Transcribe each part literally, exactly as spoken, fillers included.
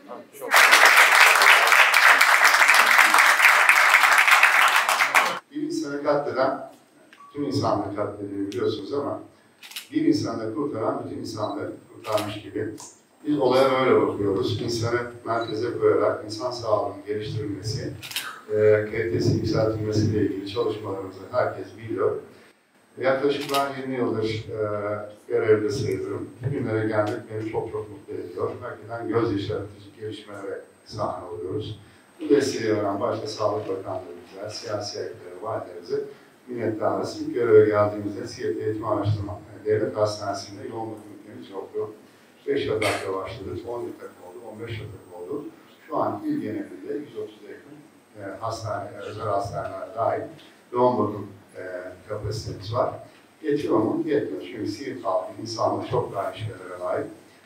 Çok. Bir insanı katleden tüm insanlığı katlediyor biliyorsunuz ama bir insanı da kurtaran bütün insanlığı kurtarmış gibi. Biz olaya böyle bakıyoruz. İnsanı merkeze koyarak insan sağlığının geliştirilmesi, e, kalitesi yükseltilmesiyle ilgili çalışmalarımızı herkes biliyor. Yaklaşık ben yirmi yıldır e, görevde sayılırım. Bugünlere gelmek beni çok çok mutlu ediyor. Hakikaten göz yaşartıcı gelişmelere sahne oluyoruz. Bu desteği veren başta Sağlık Bakanlığımıza, siyasi ekleri, valilerimize minnettarız. İlk göreve geldiğimizde Siirt Eğitim Araştırma Devlet Hastanesi'nde yoğun bakım ünitemiz yoktu. beş yatakla başladık, on yatak oldu, on beş yatak oldu. Şu an il genelinde yüz otuza yakın e, hastane, özel hastaneler dahil yoğun bakım e, kapasitemiz var. Yetiyor mu? Yetmiyor. Çünkü Siirt halkı, insanlık çok daha işlere layık.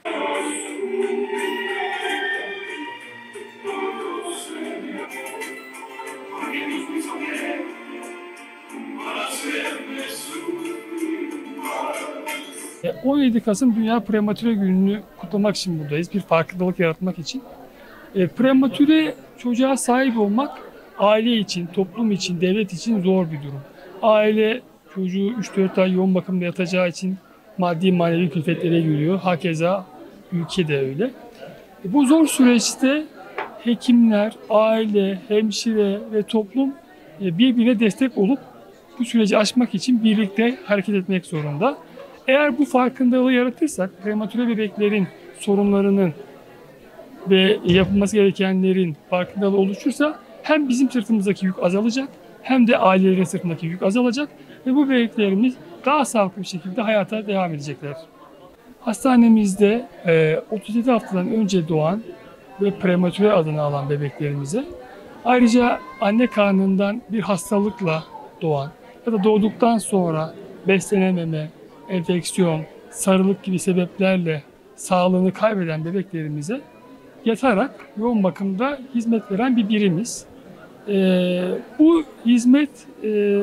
on yedi Kasım Dünya Prematüre Günü'nü kutlamak için buradayız. Bir farkındalık yaratmak için. E, prematüre çocuğa sahip olmak aile için, toplum için, devlet için zor bir durum. Aile çocuğu üç dört ay yoğun bakımda yatacağı için maddi manevi külfetlere giriyor. Hakeza ülke de öyle. E, bu zor süreçte hekimler, aile, hemşire ve toplum e, birbirine destek olup bu süreci aşmak için birlikte hareket etmek zorunda. Eğer bu farkındalığı yaratırsak, prematüre bebeklerin sorunlarının ve yapılması gerekenlerin farkındalığı oluşursa hem bizim sırtımızdaki yük azalacak hem de ailelerin sırtındaki yük azalacak ve bu bebeklerimiz daha sağlıklı bir şekilde hayata devam edecekler. Hastanemizde otuz yedi haftadan önce doğan ve prematüre adını alan bebeklerimize, ayrıca anne karnından bir hastalıkla doğan ya da doğduktan sonra beslenememe, enfeksiyon, sarılık gibi sebeplerle sağlığını kaybeden bebeklerimize yatarak yoğun bakımda hizmet veren bir birimiz. Ee, bu hizmet e,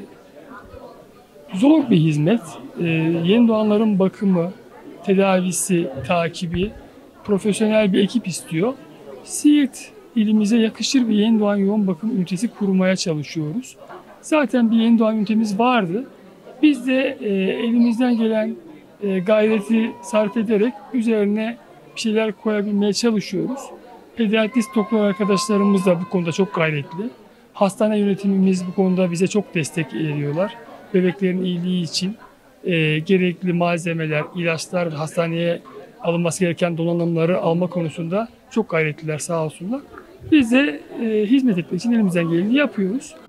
zor bir hizmet. Ee, yeni doğanların bakımı, tedavisi, takibi profesyonel bir ekip istiyor. Siirt ilimize yakışır bir yeni doğan yoğun bakım ünitesi kurmaya çalışıyoruz. Zaten bir yeni doğan ünitemiz vardı. Biz de e, elimizden gelen e, gayreti sarf ederek üzerine bir şeyler koyabilmeye çalışıyoruz. Pediatrist doktor arkadaşlarımız da bu konuda çok gayretli. Hastane yönetimimiz bu konuda bize çok destek veriyorlar. Bebeklerin iyiliği için e, gerekli malzemeler, ilaçlar ve hastaneye alınması gereken donanımları alma konusunda çok gayretliler sağ olsunlar. Biz de e, hizmet etmek için elimizden geleni yapıyoruz.